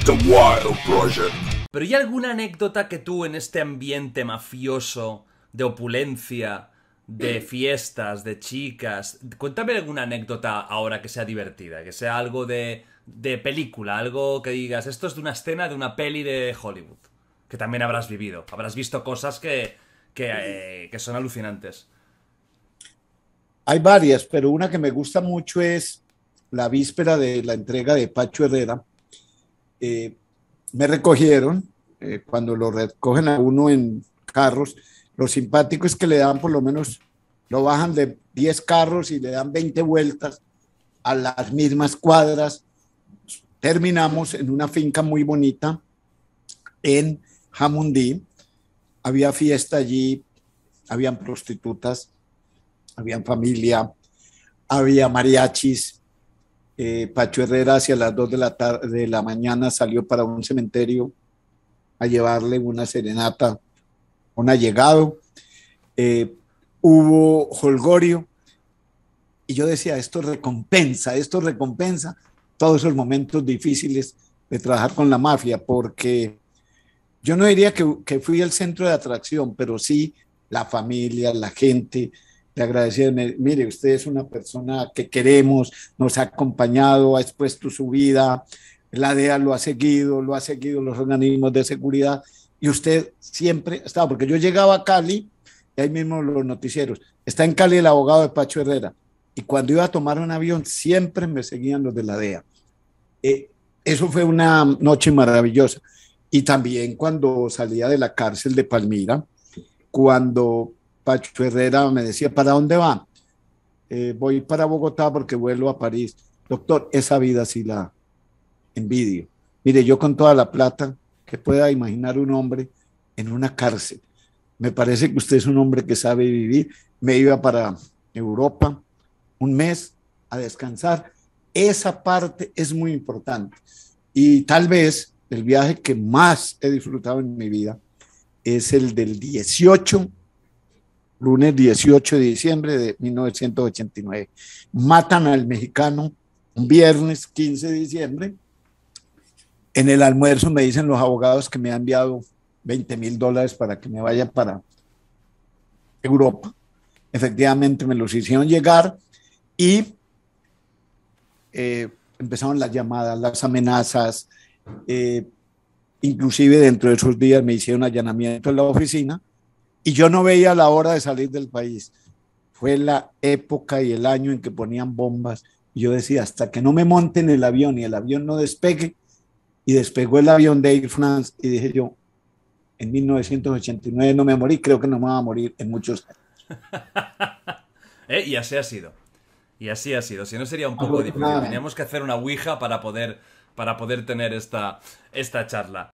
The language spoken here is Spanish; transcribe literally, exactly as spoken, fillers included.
The Wild Project. ¿Pero hay alguna anécdota que tú en este ambiente mafioso, de opulencia, de fiestas, de chicas... Cuéntame alguna anécdota ahora que sea divertida, que sea algo de, de película, algo que digas, esto es de una escena de una peli de Hollywood, que también habrás vivido, habrás visto cosas que, que, eh, que son alucinantes. Hay varias, pero una que me gusta mucho es la víspera de la entrega de Pacho Herrera. Eh, me recogieron, eh, cuando lo recogen a uno en carros, lo simpático es que le dan por lo menos, lo bajan de diez carros y le dan veinte vueltas a las mismas cuadras. Terminamos en una finca muy bonita en Jamundí. Había fiesta allí, habían prostitutas, habían familia, había mariachis. Eh, Pacho Herrera hacia las dos de la, tarde, de la mañana salió para un cementerio a llevarle una serenata, un allegado. Eh, hubo jolgorio y yo decía, esto recompensa, esto recompensa todos esos momentos difíciles de trabajar con la mafia, porque yo no diría que, que fui el centro de atracción, pero sí la familia, la gente, le agradecían, mire, usted es una persona que queremos, nos ha acompañado, ha expuesto su vida, la D E A lo ha seguido, lo ha seguido los organismos de seguridad, y usted siempre estaba, porque yo llegaba a Cali, y ahí mismo los noticieros, está en Cali el abogado de Pacho Herrera, y cuando iba a tomar un avión, siempre me seguían los de la D E A. Eh, eso fue una noche maravillosa. Y también cuando salía de la cárcel de Palmira, cuando Pacho Herrera me decía, ¿para dónde va? Eh, voy para Bogotá porque vuelo a París. Doctor, esa vida sí la envidio. Mire, yo con toda la plata que pueda imaginar un hombre en una cárcel, me parece que usted es un hombre que sabe vivir. Me iba para Europa un mes a descansar. Esa parte es muy importante. Y tal vez el viaje que más he disfrutado en mi vida es el del dieciocho, lunes dieciocho de diciembre de mil novecientos ochenta y nueve. Matan al mexicano un viernes quince de diciembre. En el almuerzo me dicen los abogados que me han enviado veinte mil dólares para que me vaya para Europa. Efectivamente me los hicieron llegar y eh, empezaron las llamadas, las amenazas. Eh, inclusive dentro de esos días me hicieron allanamiento en la oficina y yo no veía la hora de salir del país. Fue la época y el año en que ponían bombas y yo decía, hasta que no me monten el avión y el avión no despegue. Y despegó el avión de Air France y dije yo, en mil novecientos ochenta y nueve no me morí, creo que no me va a morir en muchos años. ¿Eh? Y así ha sido. Y así ha sido. Si no sería un poco difícil. Teníamos que hacer una ouija para poder, para poder tener esta, esta charla.